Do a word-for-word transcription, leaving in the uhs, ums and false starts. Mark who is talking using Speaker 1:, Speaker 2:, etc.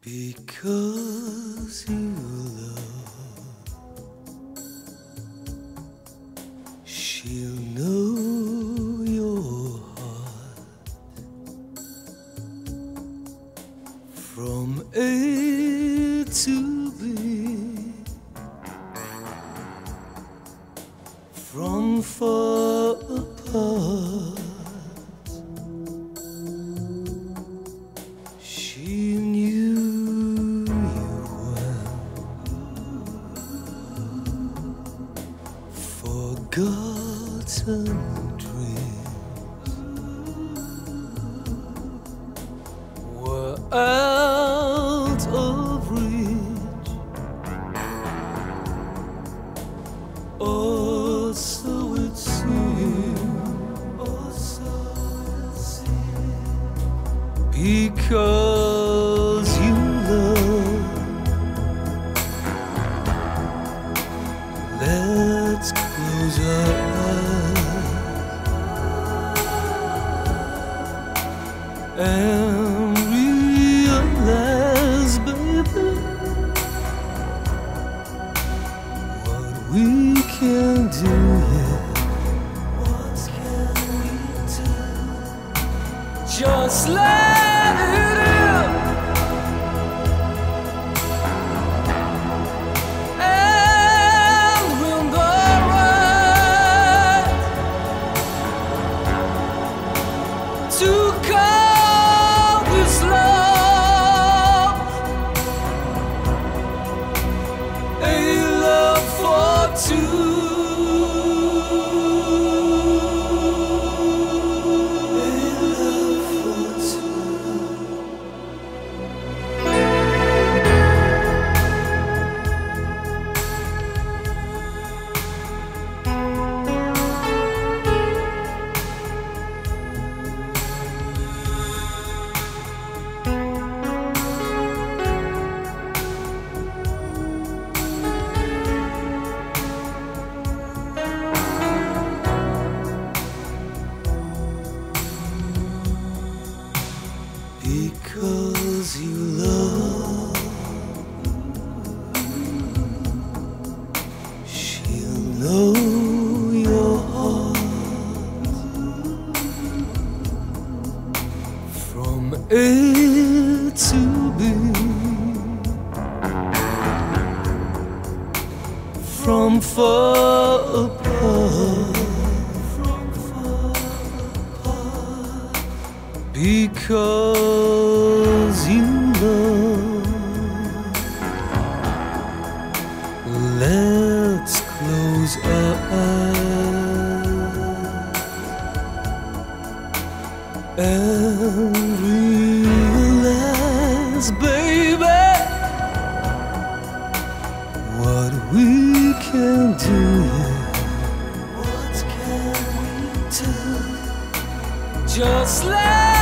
Speaker 1: Because you love, she'll know your heart from A to B, from far apart. She knew you well, forgotten dreams were out of reach, or so it seemed, or so it seemed, because you love. Let's close our eyes and realize, baby, what we can do, yeah. What can we do? Just let it in. And win the right to call this love a love for two. A love for two. Because you love, she'll know your heart from A to B, from far apart, from far apart, because you love. Let's close our eyes and realize, baby, what we can do, yeah. What can we do? Just let